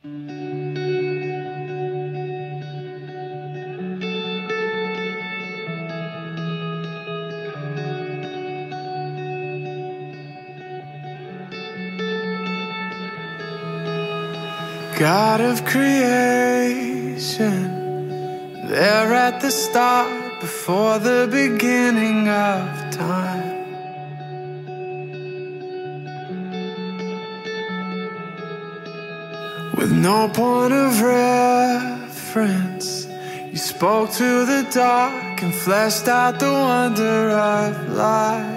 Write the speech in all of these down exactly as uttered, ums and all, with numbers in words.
God of creation, there at the start, before the beginning of time. With no point of reference, you spoke to the dark and fleshed out the wonder of life.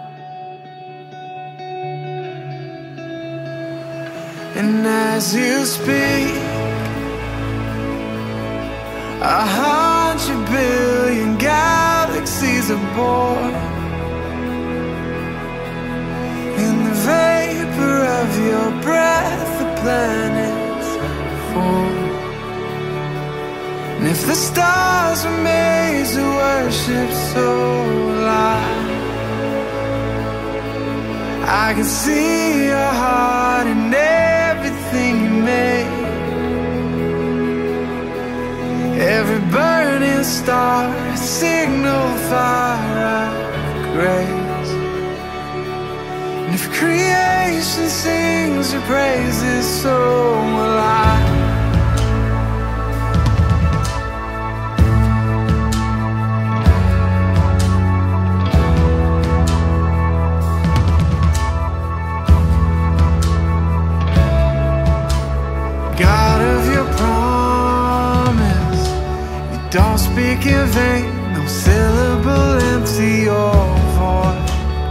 And as you speak, a hundred billion galaxies are born. In the vapor of your breath, the planets form. And if the stars were made to worship so light, I can see your heart in everything you made. Every burning star, a signal fire of grace. And if creation sings your praises, so will I. God of your promise, you don't speak in vain, no syllable empty your voice.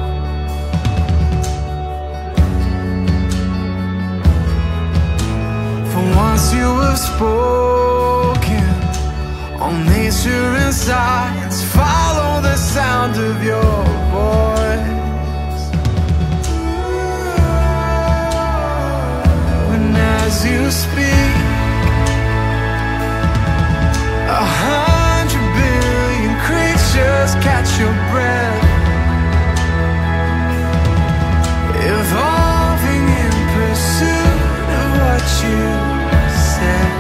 For once you have spoken, all nature and science follow the sound of your voice. When as you speak, a hundred billion creatures catch your breath, evolving in pursuit of what you said.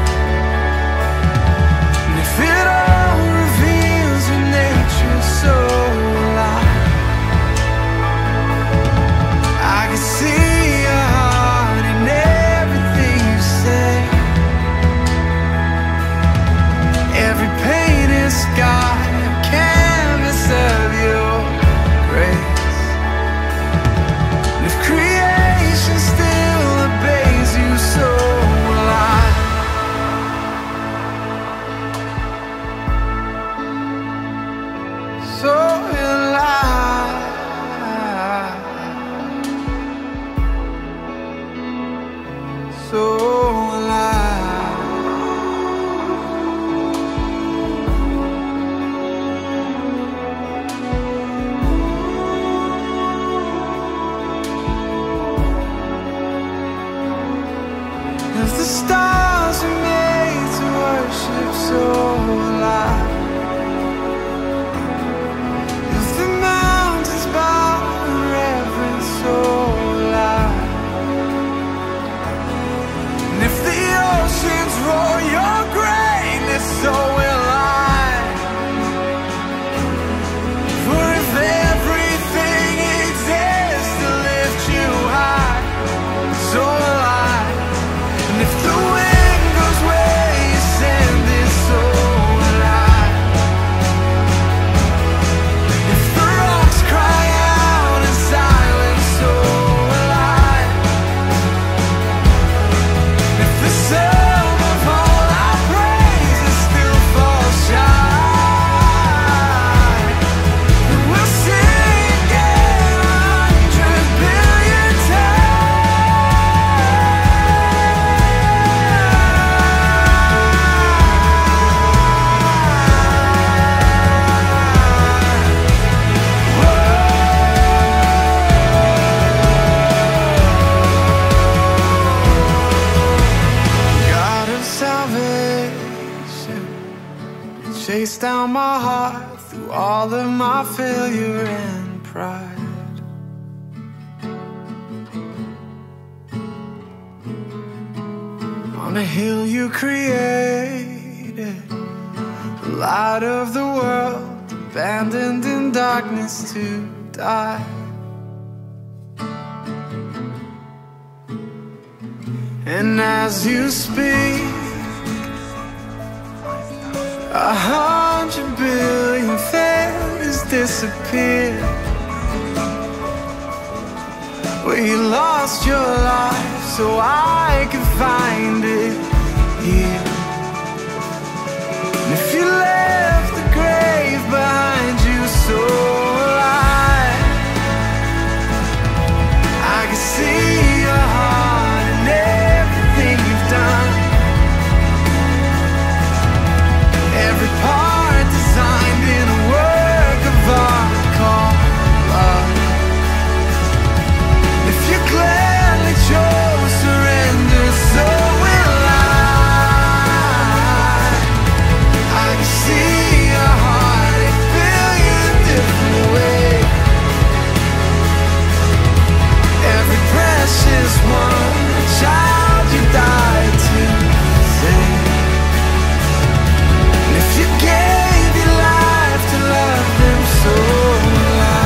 And if it all reveals your nature so alive, I can see your heart in everything you say. Every painted sky, a canvas of your grace. And if creation still obeys you, so will I. So will I. So will I. If the stars are made to worship, so will I. If the mountains bow in reverence, so will I. And if the oceans roar your greatness, so will I. For if everything exists to lift you high, so will I. And if the wind goes where you send it, so will I. If the rocks cry out in silence, so will I. If the sum of all our praises still falls short, then we'll sing again a hundred billion God of salvation, you chase down my heart through all of my failure and pride. on a hill you created, light of the world, abandoned in darkness to die. And as you speak, a hundred billion failures disappear, where you lost your life so I could find it here. And if you left the grave behind you so alive, I could see your heart and everything you've done, every part designed in a work of art called love. If you gladly chose surrender, so will I. I can see your heart a billion different ways, every precious one, a child you died to save. And if you gave your life to love them, so will I.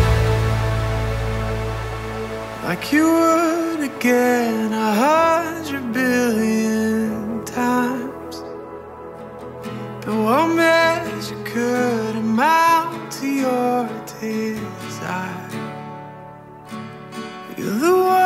Like you would again a hundred billion times, but what measure could amount to your desire? You're the one